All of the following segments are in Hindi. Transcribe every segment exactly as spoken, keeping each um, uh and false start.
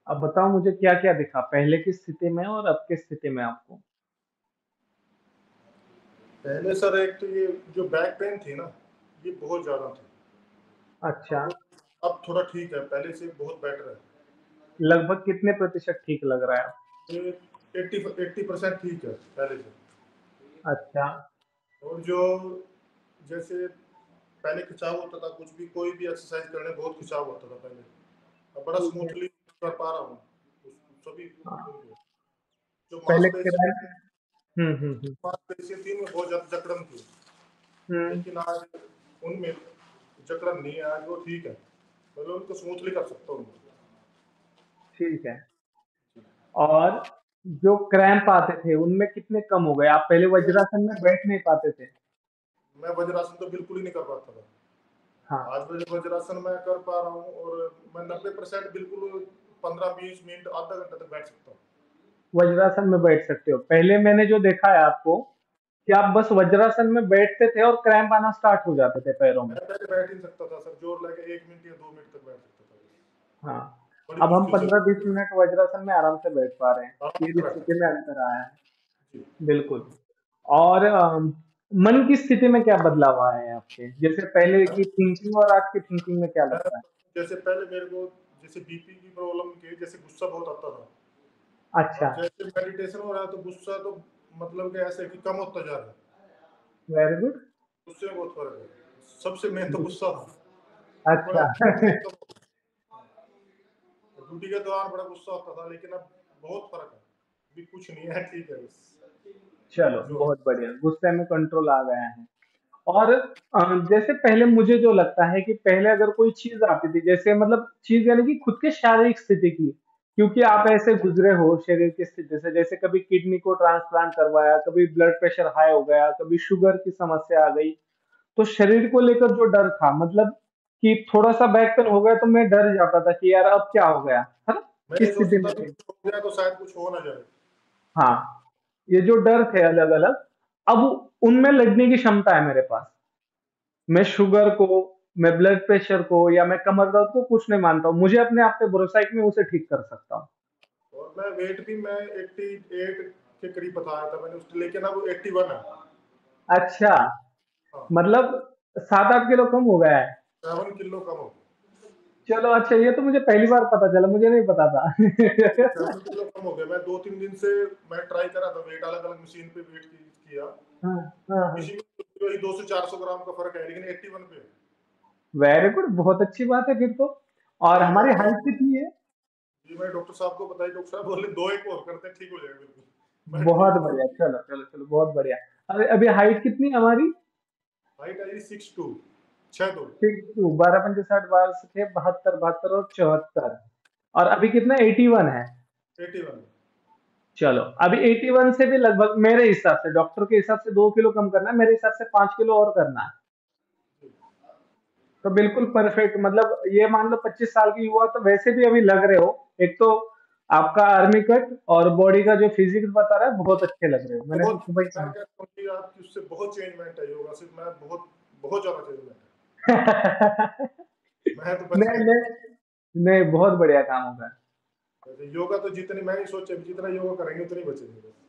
अब बताओ मुझे क्या-क्या दिखा पहले की स्थिति में और अब की स्थिति में आपको? पहले सर एक तो ये जो बैक पेन थी ना, ये बहुत ज़्यादा थी। अच्छा। अब अब थोड़ा ठीक है, पहले से बहुत बेटर है। लगभग कितने प्रतिशत ठीक लग रहा है अब? ये एटी फ एटी परसेंट ठीक है, पहले से। अच्छा। और जो जैसे पहले खिंचाव होता था, कुछ भी कोई भी एक्सरसाइज़ करने में बहुत खिंचाव होता था पहले। अब बड़ा ठीक है। स्मूथली कर पा रहा हूँ, सभी हाँ। जो पहले मांसपेशियाँ किधर हुँ, हुँ, हुँ। मांसपेशियाँ थी, उनमें बहुत ज़्यादा जकड़न थी। हुँ। लेकिन आज उनमें जकड़न नहीं है, आज वो ठीक है। मतलब उनको स्मूथली कर सकता हूँ। ठीक है। और जो क्रैम्प आते थे, उनमें कितने कम हो गए? आप पहले वज्रासन में बैठ नहीं पाते थे। मैं वज्रासन तो बिल्कुल ही नहीं कर पाता था। हाँ। आज वज वज्रासन मैं कर पा रहा हूँ और मैं नब्बे परसेंट बिल्कुल पंद्रह बीस मिनट, आधा घंटा तक बैठ सकता हूँ। वज्रासन में बैठ सकते हो। पहले मैंने जो देखा है आपको, कि आप बस वज्रासन में बैठते थे और क्रैम्प आना स्टार्ट हो जाते थे पैरों में। मैं पहले बैठ ही नहीं सकता था सर, जोर लगे एक मिनट या दो मिनट तक बैठ सकता था। हाँ। बड़ी अब हम मुश्किल से। पंद्रह बीस मिनट वज्रासन में आराम से बैठ पा रहे हैं। आराम ये से बैठ स्थिति सकता में अंतर आया है। जी। बिल्कुल। और अ, मन की स्थिति में क्या बदलाव आए हैं आपके? जैसे पहले की थिंकिंग और आज की थिंकिंग में क्या मैं लगता है? जैसे पहले मेरे को जैसे बीपी की प्रॉब्लम थी, जैसे गुस्सा बहुत आता था। अच्छा। अब जैसे मेडिटेशन हो रहा है तो गुस्सा तो मतलब कि ऐसे कि कम होता जा रहा है। Very good. गुस्से में बहुत फ़र्क है। सबसे मेन तो गुस्सा था। वो बड़ा अच्छा। कम ड्यूटी के दौरान बड़ा गुस्सा आता था, लेकिन अब बहुत फ़र्क है। अभी कुछ नहीं है, ठीक है बस। चलो, जो बहुत बढ़िया। गुस्से में कंट्रोल आ गया है। और अ, जैसे पहले मुझे जो लगता है कि पहले अगर कोई चीज़ आती थी, जैसे मतलब चीज़ यानी कि खुद के शारीरिक स्थिति की, क्योंकि आप ऐसे गुज़रे हो शरीर की स्थिति से, जैसे कभी किडनी को ट्रांसप्लांट करवाया, कभी ब्लड प्रेशर हाई हो गया, कभी शुगर की समस्या आ गई, तो शरीर को लेकर जो डर था, मतलब कि थोड़ा-सा बैक पेन हो गया तो मैं डर जाता था कि यार अब क्या हो गया, है ना? मैं ये इस स्थिति सोचता में था कि थे। कुछ हो गया तो शायद कुछ हो ना जाए। हाँ, ये जो डर थे अलग-अलग, अब उनमें लड़ने की क्षमता है मेरे पास। मैं शुगर को, मैं ब्लड प्रेशर को या मैं कमर दर्द को कुछ नहीं मानता हूँ। मुझे अपने आप पे भरोसा है कि मैं उसे ठीक कर सकता हूँ। और मैं वेट भी मैं अट्ठासी के करीब बताया था मैंने उसको, लेकिन अब इक्यासी है। अच्छा, हाँ, मतलब सात आठ किलो कम हो गया है। सात किलो कम हो गया। चलो अच्छा, ये तो मुझे पहली बार पता चला, मुझे नहीं पता था। सात किलो कम हो गया। मैं दो तीन दिन से मैं ट्राई कर रहा था, वेट अलग-अलग मशीन पे वेट की किया। हाँ, हाँ, हाँ। किसी में वही दो सौ चार सौ ग्राम का फ़र्क है, लेकिन इक्यासी पे है। वेरी गुड, बहुत अच्छी बात है फिर तो। और वही हमारी मैंने हाइट कितनी है? जी, मैं डॉक्टर साहब को बताई, डॉक्टर साहब बोले दो एक और करते हैं, ठीक हो जाएगा बिल्कुल। मैं बहुत ठीक है। बढ़िया, चलो, चलो, चलो, बहुत बढ़िया। अरे अभी हाइट कितनी है हमारी? हाइट है जी सिक्स टू, छह दो। सिक्स टू, बारह पंजे साठ, बारह छः बहत्तर, बहत्तर और चौहत्तर। और अभी कितना इक्यासी है? इक्यासी। चलो, अभी इक्यासी से भी लगभग मेरे हिसाब से, डॉक्टर के हिसाब से दो किलो कम करना है, मेरे हिसाब से पाँच किलो और करना है। तो बिल्कुल परफेक्ट, मतलब ये मान लो पच्चीस साल की युवा तो वैसे भी अभी लग रहे हो। एक तो आपका आर्मी कट और बॉडी का जो फिजिक्स बता रहा है, बहुत अच्छे लग रहे हो। मैंने तो बहुत सुबह ही मैं कहा। कहता हूँ कि आपकी उससे बहुत चेंजमेंट है योगा से, मैं बहुत बहुत ज़्यादा चेंजमेंट है। मैं तो बच नहीं, गया। नहीं, नहीं, बहुत बढ़िया काम होगा। वैसे योगा तो जितनी मैं नहीं सोचा, जितना योगा करेंगे उतनी बचेंगे बस।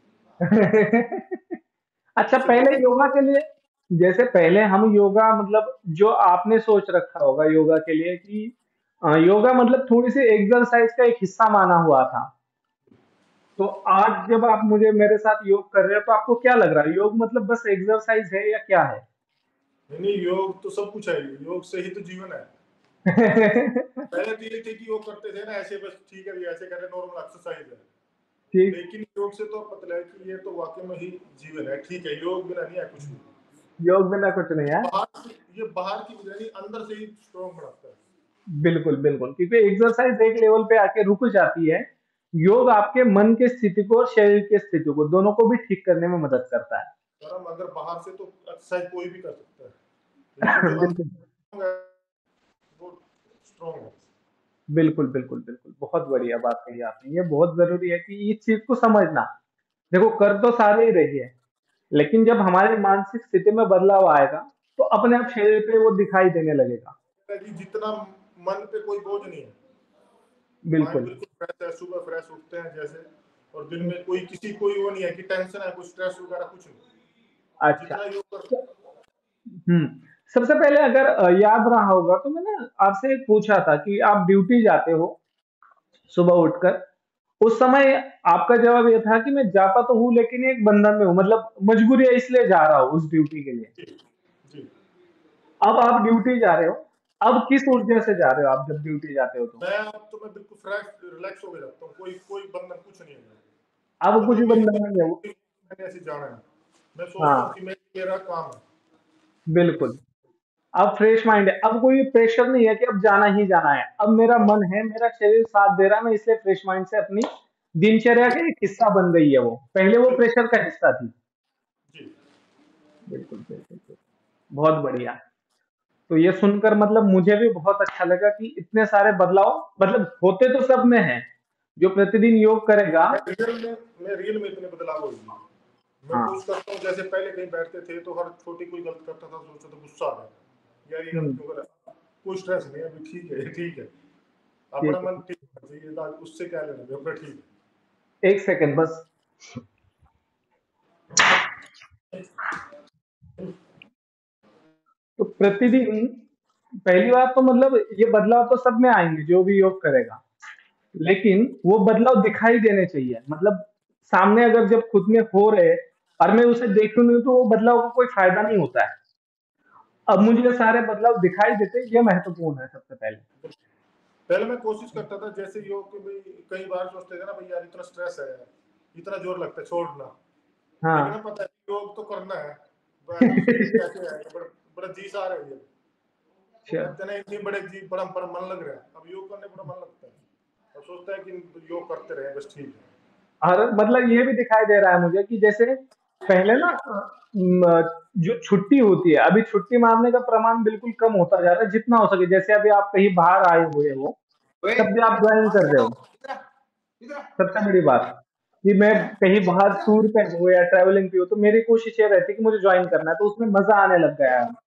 अच्छा, उससे पहले बहुत योगा के लिए, जैसे पहले हम योगा मतलब जो आपने सोच रखा होगा योगा के लिए कि अ, योगा मतलब थोड़ी सी एक्सरसाइज का एक हिस्सा माना हुआ था। तो आज जब आप मुझे मेरे साथ योग कर रहे हो तो आपको क्या लग रहा है? योग मतलब बस एक्सरसाइज है या क्या है? नहीं नहीं, योग तो सब कुछ है, योग से ही तो जीवन है। पहले तो ये थे कि योग करते थे ना ऐसे, बस ठीक है, भी ऐसे कर रहे, नॉर्मल एक्सरसाइज है। ठीक। लेकिन योग से तो पता लगा कि ये तो वाकई में ही जीवन है, ठीक है, योग बिना नहीं है कुछ भी। योग बिना कुछ नहीं है। बाहर ये बाहर की वजह नहीं, अंदर से ही स्ट्रॉन्ग बनाता है। बिल्कुल, बिल्कुल, क्योंकि एक्सरसाइज एक लेवल पे आके रुक जाती है। योग आपके मन की स्थिति को और शरीर की स्थिति को, दोनों को भी ठीक करने में मदद करता है। सर हम अगर बाहर से तो एक्सरसाइज कोई भी कर सकता है, लेकिन जो बिल्कुल, अंदर है वो स्ट्रॉन्ग है। बिल्कुल, बिल्कुल, बिल्कुल। बहुत बढ़िया बात कही आपने। ये बहुत ज़रूरी है कि इस चीज़ को समझना। देखो, कर तो सारे ही रही है, लेकिन जब हमारी मानसिक स्थिति में बदलाव आएगा, तो अपने आप शरीर पे वो दिखाई देने लगेगा। कि जितना मन पे कोई बोझ नहीं है, माइंड बिल्कुल। बिल्कुल फ्रेश है, सुबह फ्रेश उठते हैं जैसे, और दिन में कोई किसी कोई वो नहीं है कि टेंशन है, कुछ स्ट्रेस वगैरह कुछ नहीं। अच्छा। जितना योग कर। तो हुँ, सबसे पहले अगर अ, याद रहा होगा तो मैंने आपसे एक पूछा था कि आप ड्यूटी जाते हो सुबह उठकर, उस समय आपका जवाब ये था कि मैं जाता तो हूँ लेकिन एक बंधन में हूँ, मतलब मजबूरी है इसलिए जा रहा हूँ उस ड्यूटी के लिए। जी जी। अब आप ड्यूटी जा रहे हो, अब किस ऊर्जा से जा रहे हो आप जब ड्यूटी जाते हो तो? मैं अब तो मैं बिल्कुल फ्रेश रिलैक्स होके जाता हूँ, कोई कोई बंधन कुछ नहीं है। अब कुछ मतलब मेरी बंधन नहीं है वो। मैंने ऐसे जाना है, मैं सोचता हूँ हाँ, कि मैं मेरा काम है। बिल्कुल। अब फ्रेश माइंड है, अब कोई प्रेशर नहीं है कि अब जाना ही जाना है। अब मेरा हाँ मन है, मेरा शरीर साथ दे रहा है, मैं इसलिए फ्रेश माइंड से अपनी दिनचर्या का एक हिस्सा बन गई है वो। पहले वो बिल्कुल। प्रेशर का हिस्सा थी। जी बिल्कुल, बिल्कुल, बिल्कुल। बहुत बढ़िया। तो ये सुनकर मतलब मुझे भी बहुत अच्छा लगा कि इतने सारे बदलाव मतलब होते तो सब में हैं। जो प्रतिदिन योग करेगा। मैं रियल में मैं रियल में इतने बदलाव हुए हैं। मैं हाँ। कोशिश करता हूँ, जैसे पहले कहीं बैठते थे तो हर छोटी कोई गलती करता था, सोचता था गुस्सा आ गया यार, ये हुँ, गलत क्यों करा। कोई स्ट्रेस नहीं है, अभी ठीक है, ठीक है। अपना ठीक मन है। ठीक होना चाहिए, ना उससे क्या लेना देना, अपना ठीक एक सेकंड बस। तो प्रतिदिन पहली बात तो मतलब ये बदलाव तो सब में आएँगे जो भी योग करेगा। लेकिन वो बदलाव दिखाई देने चाहिए। मतलब सामने अगर जब खुद में हो रहे और मैं उसे देखूँ नहीं तो वो बदलाव का कोई फ़ायदा नहीं होता है। अब मुझे ये सारे बदलाव दिखाई देते, ये महत्वपूर्ण है सबसे पहले। है। पहले मैं कोशिश करता था, जैसे योग के भाई कई बार सोचते थे ना भाई यार इतना स्ट्रेस है, इतना जोर लगता है छोड़ना। लेकिन हाँ। अब पता है योग तो करना है। वैसे तो शरीर कैसे आएगा, बड़ा बड़ा जी सा रही है। वो चलो। कहते हैं ना इतनी बड़े जी बड़ा बड़ा मन लग रहा है, अब योग करने बड़ा मन लगता है। अब सोचता है कि योग करते रहे बस ठीक है। और मतलब ये भी दिखाई दे रहा है मुझे कि जैसे पहले ना अ, म, जो छुट्टी होती है, अभी छुट्टी मारने का प्रमाण बिल्कुल कम होता जा रहा है जितना हो सके। जैसे अभी आप कहीं बाहर आए हुए हो, तब भी आप ज्वाइन कर रहे हो। सबसे बड़ी बात कि मैं कहीं बाहर टूर पे हूँ या ट्रैवलिंग पे हूँ, तो मेरी कोशिश ये रहती है कि मुझे ज्वाइन करना है, तो उसमें मजा आने लग गया है।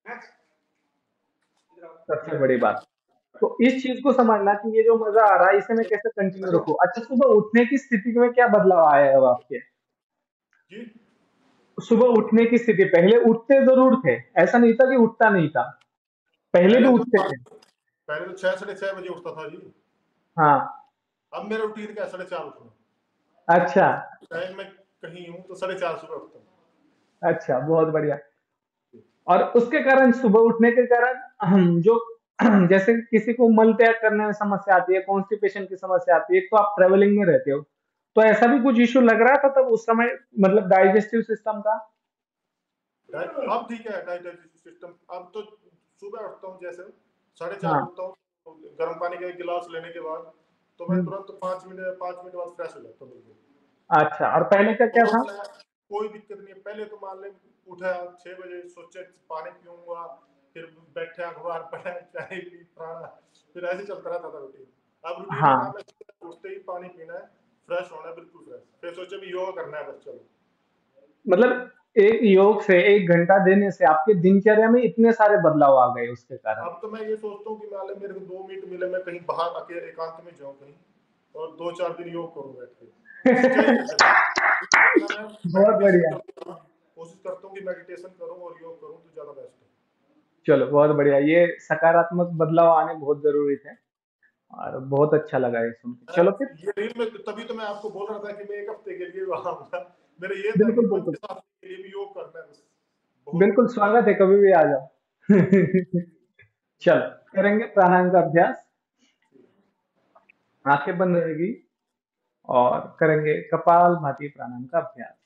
सबसे बड़ी बात तो इस चीज को समझना कि ये जो मजा आ रहा है इसे मैं कैसे कंटिन्यू रखूं। अच्छा, सुबह उठने की स्थिति में क्या बदलाव आया है अब आपके? जी। सुबह उठने की स्थिति, पहले उठते जरूर थे, ऐसा नहीं था कि उठता नहीं था, पहले भी पहले तो उठते थे। पहले तो छह साढ़े छह बजे उठता था जी। हाँ। अब मेरा रूटीन क्या है, साढ़े चार उठना। अच्छा। चाहे मैं कहीं हूँ तो साढ़े चार सुबह उठता हूँ। अच्छा, बहुत बढ़िया। और उसके कारण सुबह उठने के कारण हम जो जैसे किसी को मल त्याग करने में समस्या आती है, कॉन्स्टिपेशन की समस्या आती है, एक तो आप ट्रेवलिंग में रहते हो, तो ऐसा भी कुछ इश्यू लग रहा था तब उस समय, मतलब डाइजेस्टिव सिस्टम का? डाइ- अब ठीक है डाइजेस्टिव सिस्टम। अब तो सुबह उठता हूँ, जैसे साढ़े चार हाँ। उठता हूँ, तो गर्म पानी का एक गिलास लेने के बाद तो मैं हम्म। तुरंत पाँच मिनट पाँच मिनट बाद फ्रेश हो जाता हूँ बिल्कुल। अच्छा, और पहले का क्या और था? मैं कोई दिक्कत नहीं है। पहले तो मान ले उठा छह बजे, सोचे पानी पीऊंगा, फिर बैठे अखबार पढ़ा, चाय पी, खाना, फिर ऐसे चलता रहता था रूटीन। अब रूटीन का हाँ, नाम है उठते ही पानी पीना है, फ्रेश होना है, बिल्कुल फ्रेश, फिर सोचे भी योगा करना है बस चलो। मतलब एक योग से एक घंटा देने से आपके दिनचर्या में इतने सारे बदलाव आ गए उसके कारण। अब तो मैं ये सोचता हूँ कि मान ले मेरे को दो मिनट मिले, मैं कहीं बाहर अकेले एकांत में जाऊँ कहीं, और दो चार दिन योग करूँ बैठ के, चाहे जैसे इतना मैं बहुत मेडिटेशन बढ़िया। करूँ, कोशिश करता हूँ कि मेडिटेशन करूँ और योग करूँ तो ज्यादा बेस्ट है। चलो, बहुत बढ़िया। ये सकारात्मक बदलाव आने बहुत जरूरी थे और बहुत अच्छा लगा ये सुन के। मैं चलो फिर। ये रील में तभी तो मैं आपको बोल रहा था कि मैं एक हफ्ते के लिए वहां आऊंगा। मेरा ये था कि बिल्कुल, पांच बिल्कुल। सात के लिए भी योग करना है बस। बहुत बिल्कुल स्वागत है, कभी भी आ जाओ। चल, करेंगे प्राणायाम का अभ्यास। आंखें बंद रहेगी और करेंगे कपाल भाती प्राणायाम का अभ्यास।